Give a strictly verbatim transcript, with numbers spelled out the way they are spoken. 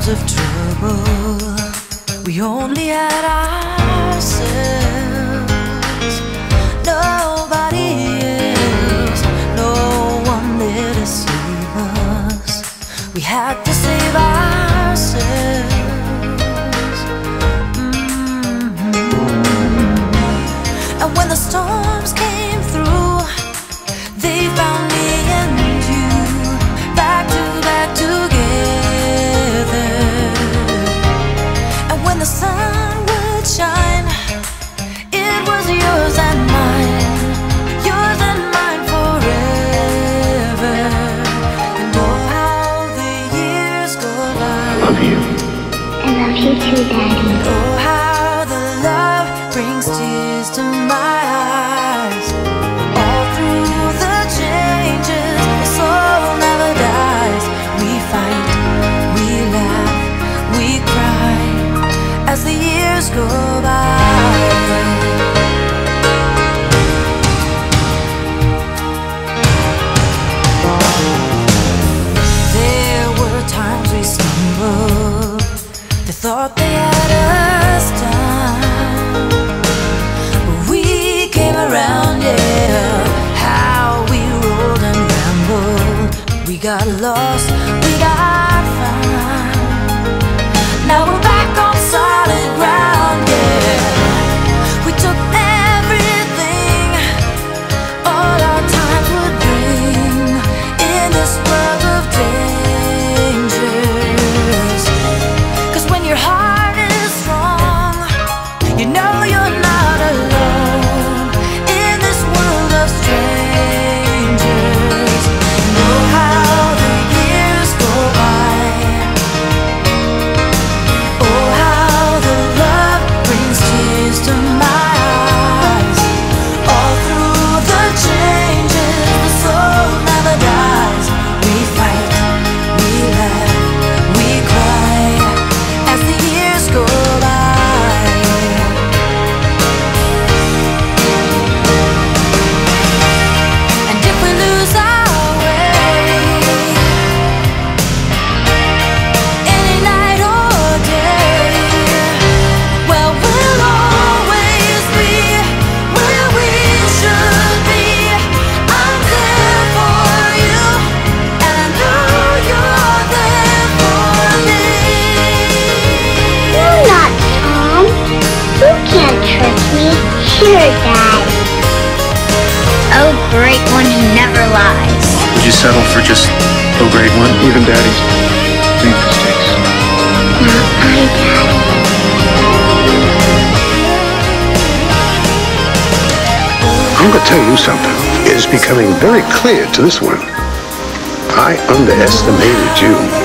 times of trouble, we only had ourselves. Nobody else, no one there to save us. We had to save ourselves. And when the storms came through, they found me and you back to back together. And when the sun would shine, it was yours and mine, yours and mine forever. And oh, how the years go by. I love you. I love you too, Daddy. And oh, how the love brings tears to my eyes. All through the changes, the soul never dies. We fight, we laugh, we cry as the years go by. There were times we stumbled, they thought they had us down, but we came around, yeah. How we rolled and rambled, we got lost, we got found. Now we're back on solid ground, yeah. We took everything all our time would bring in this world of dangers. 'Cause when your heart is strong, you know you're not alone in this world of strangers. Know how the years go by. Oh, how the love brings tears to my eyes. All through the changes, the soul never dies. We fight, we laugh, we cry as the years go by. And if we lose our way, any night or day, well, we'll always be where we should be. I'm there for you, and I know you're there for me. You're not Tom. You can't trick me. Sure, Dad. Oh, great one who never lies. Would you settle for just oh grade one? Even daddies make mistakes. Not I, Daddy. I'm going to tell you something. It is becoming very clear to this one. I underestimated you.